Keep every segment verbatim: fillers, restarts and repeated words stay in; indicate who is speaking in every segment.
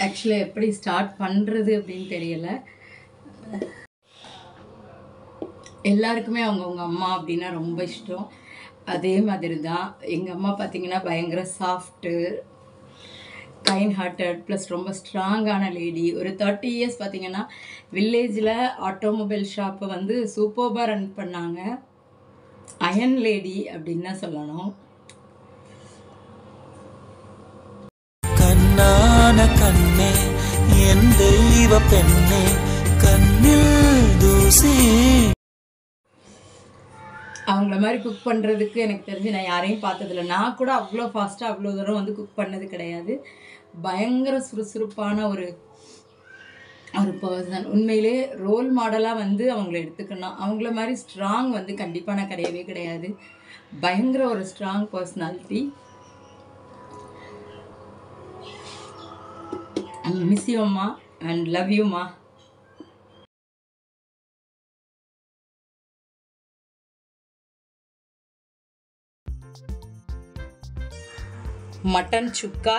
Speaker 1: ஆக்சுவலாக எப்படி ஸ்டார்ட் பண்ணுறது அப்படின்னு தெரியலை. எல்லாருக்குமே அவங்கவுங்க அம்மா அப்படின்னா ரொம்ப இஷ்டம். அதே மாதிரி தான் எங்கள் அம்மா பார்த்திங்கன்னா பயங்கர சாஃப்ட்டு, கைண்ட் ஹார்ட்டட், ப்ளஸ் ரொம்ப ஸ்ட்ராங்கான லேடி. ஒரு தேர்ட்டி இயர்ஸ் பார்த்திங்கன்னா வில்லேஜில் ஆட்டோமொபைல் ஷாப்பை வந்து சூப்பர்பாக ரன் பண்ணாங்க. அயன் லேடி அப்படின்னு தான் சொல்லணும்.
Speaker 2: கண்ணான கண்ணே என் தெய்வ பெண்ணே கண்ணில் தூசி.
Speaker 1: அவங்கள மாதிரி குக் பண்ணுறதுக்கு எனக்கு தெரிஞ்சு நான் யாரையும் பார்த்ததில்ல. நான் கூட அவ்வளோ ஃபாஸ்ட்டாக அவ்வளோ தூரம் வந்து குக் பண்ணது கிடையாது. பயங்கர சுறுசுறுப்பான ஒரு ஒரு பர்சன். உண்மையிலே ரோல் மாடலாக வந்து அவங்கள எடுத்துக்கணும். அவங்கள மாதிரி ஸ்ட்ராங் வந்து கண்டிப்பாக நான் கிடையவே கிடையாது. பயங்கர ஒரு ஸ்ட்ராங் பர்சனாலிட்டி. மிஸ் யூ அம்மா அண்ட் லவ் யூம்மா. மட்டன் சுக்கா,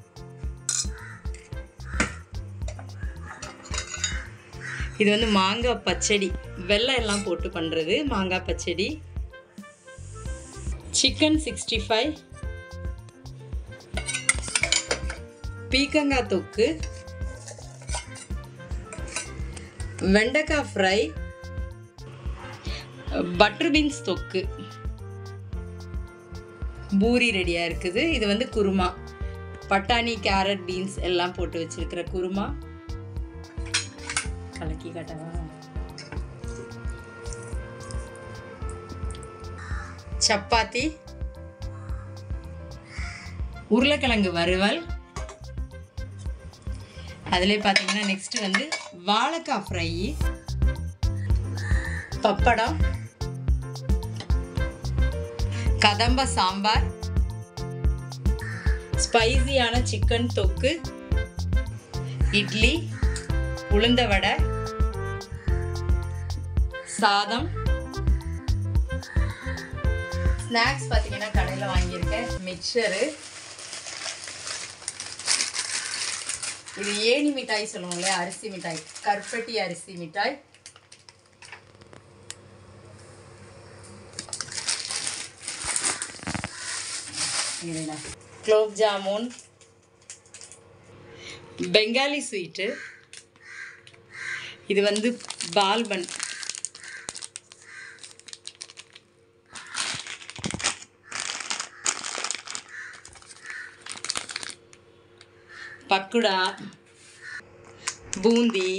Speaker 1: இது வந்து மாங்காய் பச்சடி, வெல்லம் எல்லாம் போட்டு பண்ணுறது மாங்காய் பச்சடி. சிக்கன் சிக்ஸ்டி ஃபைவ், பீக்கங்காய் தொக்கு, வெண்டைக்காய் ஃப்ரை, பட்டர் பீன்ஸ் தொக்கு, பூரி ரெடியாக இருக்குது. இது வந்து குருமா, பட்டாணி கேரட் பீன்ஸ் எல்லாம் போட்டு வச்சிருக்கிற குருமா. கலக்கி காட்டவா? சப்பாத்தி, உருளைக்கிழங்கு வறுவல், அதிலே பார்த்தீங்கன்னா நெக்ஸ்ட் வந்து வாழைக்காய் ஃப்ரை, பப்படம், கதம்ப சாம்பார், ஸ்பைசியான சிக்கன் தொக்கு, இட்லி, உளுந்த வடை, சாதம். ஸ்நாக்ஸ் பார்த்தீங்கன்னா கடையில் வாங்கியிருக்கேன் மிக்சரு. இது ஏணி மிட்டாய் சொல்லுவோம்ல, அரிசி மிட்டாய், கருப்பட்டி அரிசி மிட்டாய். குலோப் ஜாமுன், பெங்காலி ஸ்வீட்டு, இது வந்து பால்பன், பக்குடா, பூந்தி,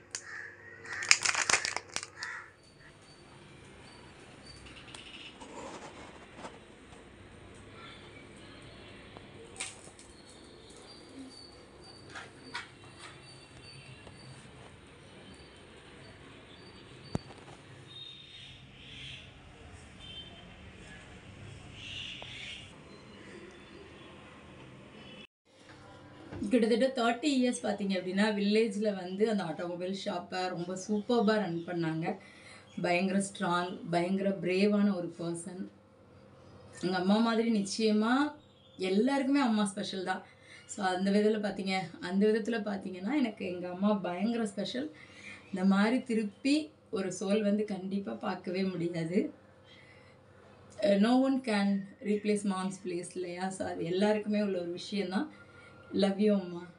Speaker 1: கிட்டத்தட்ட தேர்ட்டி இயர்ஸ் பார்த்தீங்க அப்படின்னா வில்லேஜில் வந்து அந்த ஆட்டோமொபைல் ஷாப்பை ரொம்ப சூப்பர்பாக ரன் பண்ணாங்க. பயங்கர ஸ்ட்ராங், பயங்கர பிரேவான ஒரு பர்சன். எங்கள் அம்மா மாதிரி நிச்சயமாக எல்லாருக்குமே அம்மா ஸ்பெஷல் தான். ஸோ அந்த விதத்தில் பார்த்தீங்க அந்த விதத்தில் பார்த்தீங்கன்னா எனக்கு எங்கள் அம்மா பயங்கர ஸ்பெஷல். இந்த மாதிரி திருப்பி ஒரு சோல் வந்து கண்டிப்பாக பார்க்கவே முடியாது. No one can replace mom's place இல்லையா? ஸோ அது எல்லாருக்குமே உள்ள ஒரு விஷயந்தான். Love you, Amma.